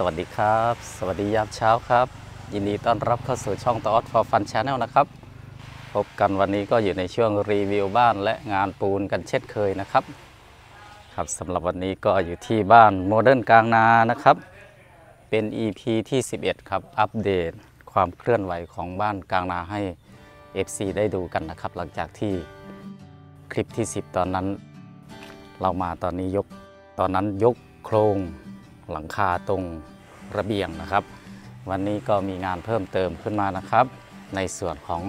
วัสดีครับสวัสดียามเช้าครับยินดีต้อนรับเข้าสู่ช่องตออดฟอร์ฟันชาแนลนะครับพบกันวันนี้ก็อยู่ในช่วงรีวิวบ้านและงานปูนกันเช่นเคยนะครับครับสำหรับวันนี้ก็อยู่ที่บ้านโมเดิร์นกลางนานะครับเป็น EP ที่ 11 ครับอัปเดตความเคลื่อนไหวของบ้านกลางนาให้ FC ได้ดูกันนะครับหลังจากที่คลิปที่ 10 ตอนนั้นเรามาตอนนี้ตอนนั้นยกโครงหลังคาตรงระเบียงนะครับวันนี้ก็มีงานเพิ่มเติมขึ้นมานะครับในส่วนของ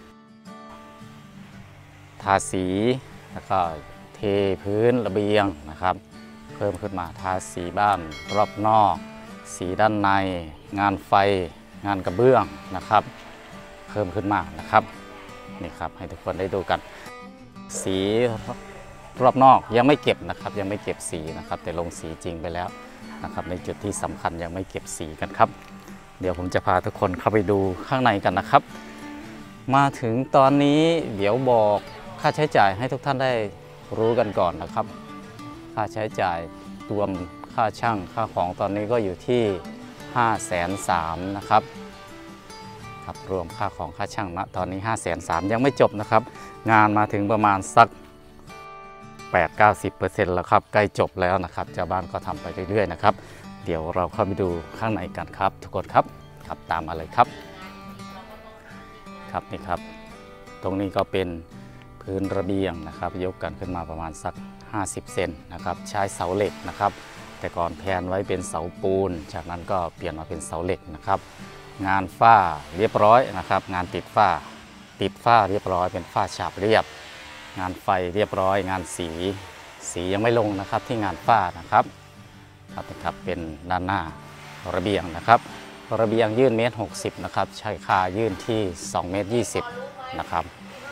ทาสีแล้วก็เทพื้นระเบียงนะครับเพิ่มขึ้นมาทาสีบ้านรอบนอกสีด้านในงานไฟงานกระเบื้องนะครับเพิ่มขึ้นมานะครับนี่ครับให้ทุกคนได้ดูกันสีรอบนอกยังไม่เก็บนะครับยังไม่เก็บสีนะครับแต่ลงสีจริงไปแล้วนะครับในจุดที่สำคัญยังไม่เก็บสีกันครับเดี๋ยวผมจะพาทุกคนเข้าไปดูข้างในกันนะครับมาถึงตอนนี้เดี๋ยวบอกค่าใช้จ่ายให้ทุกท่านได้รู้กันก่อนนะครับค่าใช้จ่ายรวมค่าช่างค่าของตอนนี้ก็อยู่ที่530,000นะครับครับรวมค่าของค่าช่างณตอนนี้530,000ยังไม่จบนะครับงานมาถึงประมาณสัก80-90% แล้วครับใกล้จบแล้วนะครับเจ้าบ้านก็ทำไปเรื่อยๆนะครับเดี๋ยวเราเข้าไปดูข้างในกันครับทุกคนครับตามมาเลยครับครับนี่ครับตรงนี้ก็เป็นพื้นระเบียงนะครับยกกันขึ้นมาประมาณสัก50 เซนนะครับใช้เสาเหล็กนะครับแต่ก่อนแพนไว้เป็นเสาปูนจากนั้นก็เปลี่ยนมาเป็นเสาเหล็กนะครับงานฝ้าเรียบร้อยนะครับงานติดฝ้าเรียบร้อยเป็นฝ้าฉาบเรียบงานไฟเรียบร้อยงานสียังไม่ลงนะครับที่งานฝ้านะครับครับเป็นด้านหน้าระเบียงนะครับระเบียงยื่น1.60 เมตรนะครับใช้คายื่นที่2.20 เมตรนะครับ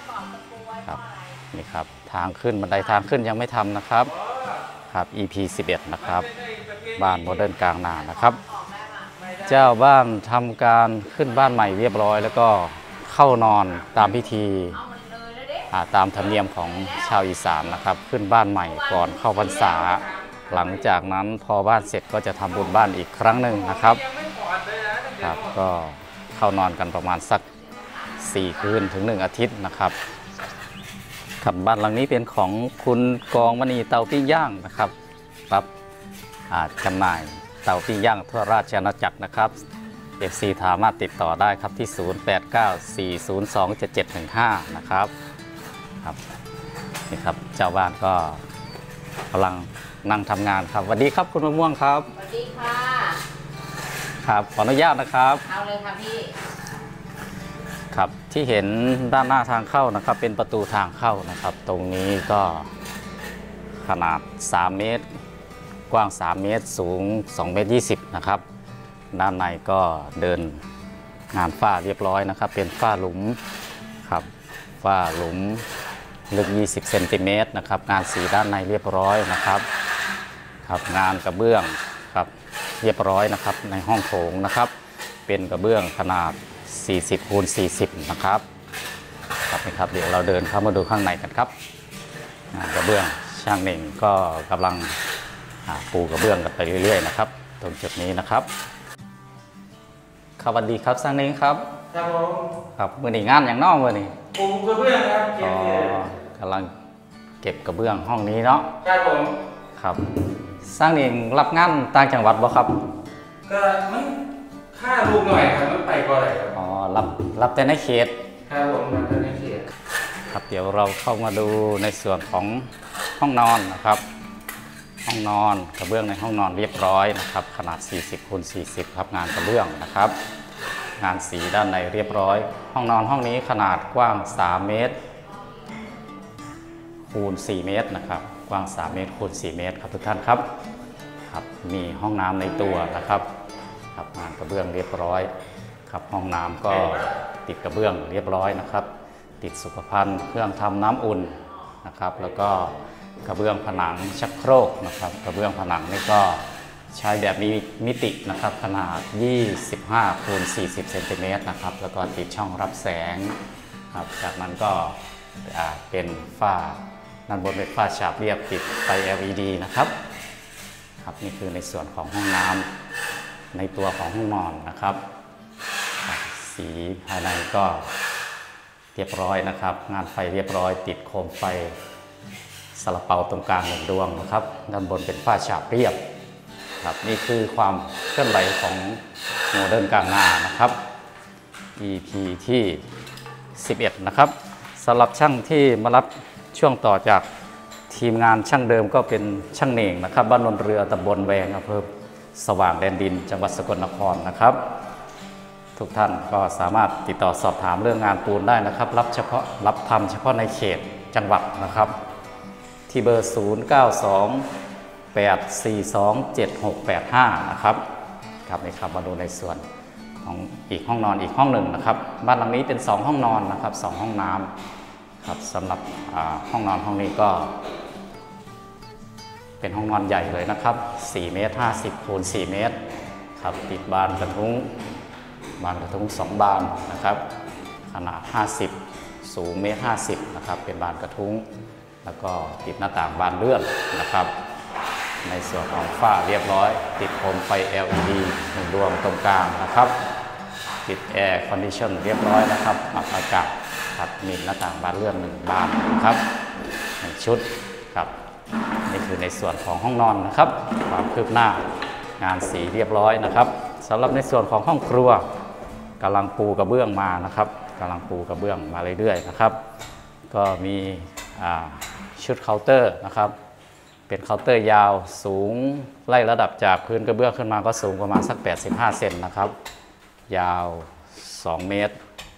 นี่ครับทางขึ้นบันไดทางขึ้นยังไม่ทำนะครับEP 11นะครับบ้านโมเดิร์นกลางนานะครับเจ้าบ้านทำการขึ้นบ้านใหม่เรียบร้อยแล้วก็เข้านอนตามพิธีตามธรรมเนียมของชาวอีสานนะครับขึ้นบ้านใหม่ก่อนเข้าพรรษาหลังจากนั้นพอบ้านเสร็จก็จะทำบุญบ้านอีกครั้งหนึ่งนะครับก็เข้านอนกันประมาณสัก4 คืนถึง1 อาทิตย์นะครับบ้านหลังนี้เป็นของคุณกองมณีเตาปิ้งย่างนะครับจำหน่ายเตาปิ้งย่างทั่วราชอาณาจักรนะครับ FC สามารถติดต่อได้ครับที่ 0894027715 นะครับนี่ครับเจ้าบ้านก็กำลังนั่งทำงานครับสวัสดีครับคุณมะม่วงครับสวัสดีค่ะครับขออนุญาตนะครับเอาเลยค่ะพี่ครับที่เห็นด้านหน้าทางเข้านะครับเป็นประตูทางเข้านะครับตรงนี้ก็ขนาด3 เมตรกว้าง3 เมตรสูง2.20 เมตรนะครับด้านในก็เดินงานฝ้าเรียบร้อยนะครับเป็นฝ้าหลุมครับฝ้าหลุมลึก20 เซนติเมตรนะครับงานสีด้านในเรียบร้อยนะครับงานกระเบื้องครับเรียบร้อยนะครับในห้องโถงนะครับเป็นกระเบื้องขนาด40x40นะครับนี่ครับเดี๋ยวเราเดินเข้ามาดูข้างในกันครับงานกระเบื้องช่างเน่งก็กำลังปูกระเบื้องกันไปเรื่อยๆนะครับตรงจุดนี้นะครับสวัสดีครับช่างเน่งครับครับมือหนีงานอย่างนอกมือนี่ปูกระเบื้องครับกำลังเก็บกระเบื้องห้องนี้เนาะครับผมครับสร้างเองรับงานต่างจังหวัดบ่ครับก็มันค่าลูกหน่อยครับมันไปก่อนเลยครับรับแต่ในเขตครับผมรับแต่ในเขตครับเดี๋ยวเราเข้ามาดูในส่วนของห้องนอนนะครับห้องนอนกระเบื้องในห้องนอนเรียบร้อยนะครับขนาด40x40ครับงานกระเบื้องนะครับงานสีด้านในเรียบร้อยห้องนอนห้องนี้ขนาดกว้าง3 เมตรคูณ4 เมตรนะครับกว้าง3 เมตรคูณ4 เมตรครับทุกท่านครับมีห้องน้ำในตัวนะครับงานกระเบื้องเรียบร้อยครับห้องน้ำก็ติดกระเบื้องเรียบร้อยนะครับติดสุขภัณฑ์เครื่องทำน้ำอุ่นนะครับแล้วก็กระเบื้องผนังชักโครกนะครับกระเบื้องผนังนี่ก็ใช้แบบมีมิตินะครับขนาด25x40 เซนติเมตรนะครับแล้วก็ติดช่องรับแสงครับจากนั้นก็เป็นฝ้าด้านบนเป็นฝ้าฉาบเรียบติดไฟ LED นะครับนี่คือในส่วนของห้องน้ำในตัวของห้องนอนนะครับสีภายในก็เรียบร้อยนะครับงานไฟเรียบร้อยติดโคมไฟซาลาเปาตรงกลาง1 ดวงนะครับด้านบนเป็นฝ้าฉาบเรียบครับนี่คือความเคลื่อนไหวของโมเดิร์นกลางนานะครับ EP ที่ 11 นะครับสำหรับช่างที่มารับช่วงต่อจากทีมงานช่างเดิมก็เป็นช่างเหน่งนะครับบ้านนนเรือตำบลแวงอำเภอสว่างแดนดินจังหวัดสกลนครนะครับทุกท่านก็สามารถติดต่อสอบถามเรื่องงานปูนได้นะครับรับทำเฉพาะในเขตจังหวัดนะครับที่เบอร์ 0928427685 นะครับครับนี่ครับมาดูในส่วนของอีกห้องนอนอีกห้องหนึ่งนะครับบ้านหลังนี้เป็น2 ห้องนอนนะครับ2 ห้องน้ำครับสำหรับห้องนอนห้องนี้ก็เป็นห้องนอนใหญ่เลยนะครับ4 เมตร 50 คูณ 4 เมตรครับติดบานกระทุ้ง2 บานนะครับขนาด50สูง1.50 เมตรนะครับเป็นบานกระทุ้งแล้วก็ติดหน้าต่างบานเลื่อนนะครับในส่วนของฝ้าเรียบร้อยติดโคมไฟ LED 1 ดวงตรงกลางนะครับติดแอร์คอนดิชันเรียบร้อยนะครับปรับอากาศครับมีหน้าต่างบานเลื่อน1 บานนะครับ1 ชุดครับนี่คือในส่วนของห้องนอนนะครับความคืบหน้างานสีเรียบร้อยนะครับสำหรับในส่วนของห้องครัวกำลังปูกระเบื้องมานะครับกำลังปูกระเบื้องมาเรื่อยๆนะครับก็มีชุดเคาน์เตอร์นะครับเป็นเคาน์เตอร์ยาวสูงไล่ระดับจากพื้นกระเบื้องขึ้นมาก็สูงประมาณสัก85 เซนนะครับยาว2 เมตร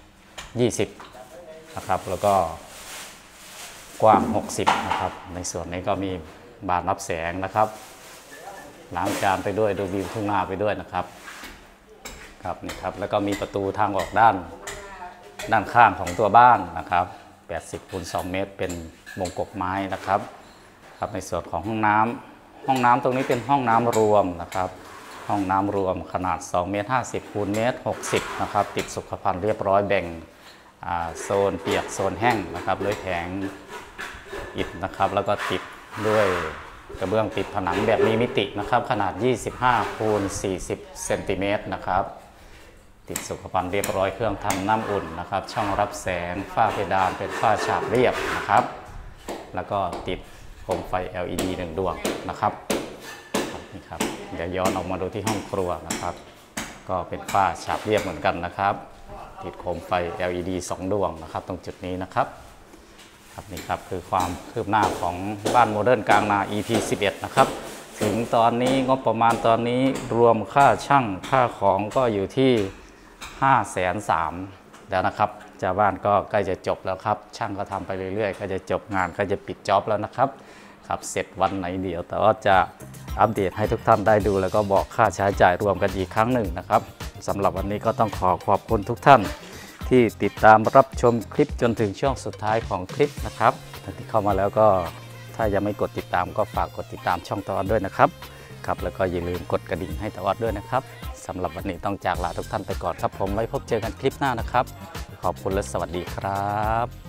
20นะครับแล้วก็กว้าง60นะครับในส่วนนี้ก็มีบานรับแสงนะครับล้างจานไปด้วยดูวิวทุ่งนาไปด้วยนะครับครับนี่ครับแล้วก็มีประตูทางออกด้านข้างของตัวบ้านนะครับ80 คูณ 2 เมตรเป็นวงกบไม้นะครับครับในส่วนของห้องน้ำตรงนี้เป็นห้องน้ำรวมนะครับห้องน้ำรวมขนาด2 เมตร 50 คูณ 1.60 เมตรนะครับติดสุขภัณฑ์เรียบร้อยแบ่งโซนเปียกโซนแห้งนะครับด้วยแผงอิฐนะครับแล้วก็ติดด้วยกระเบื้องติดผนังแบบมีมิตินะครับขนาด25 คูณ 40 เซนติเมตรนะครับติดสุขภัณฑ์เรียบร้อยเครื่องทำน้ำอุ่นนะครับช่องรับแสงฝ้าเพดานเป็นฝ้าฉาบเรียบนะครับแล้วก็ติดโคมไฟ LED 1 ดวงนะครับนี่ครับเดี๋ยวย้อนออกมาดูที่ห้องครัวนะครับก็เป็นฝ้าฉาบเรียบเหมือนกันนะครับติดโคมไฟ LED 2 ดวงนะครับตรงจุดนี้นะครับครับนี่ครับคือความคืบหน้าของบ้านโมเดิร์นกลางนา EP 11 นะครับถึงตอนนี้งบประมาณตอนนี้รวมค่าช่างค่าของก็อยู่ที่530,000แล้วนะครับเจ้าบ้านก็ใกล้จะจบแล้วครับช่างก็ทำไปเรื่อยๆก็จะจบงานก็จะปิดจ็อบแล้วนะครับครับเสร็จวันไหนเดี๋ยวแต่ว่าจะอัปเดตให้ทุกท่านได้ดูแล้วก็บอกค่าใช้จ่ายรวมกันอีกครั้งหนึ่งนะครับสำหรับวันนี้ก็ต้องขอบคุณทุกท่านที่ติดตามรับชมคลิปจนถึงช่วงสุดท้ายของคลิปนะครับท่านที่เข้ามาแล้วก็ถ้ายังไม่กดติดตามก็ฝากกดติดตามช่องตะวัดด้วยนะครับครับแล้วก็อย่าลืมกดกระดิ่งให้ตะวัดด้วยนะครับสำหรับวันนี้ต้องจากลาทุกท่านไปก่อนครับผมไว้พบเจอกันคลิปหน้านะครับขอบคุณและสวัสดีครับ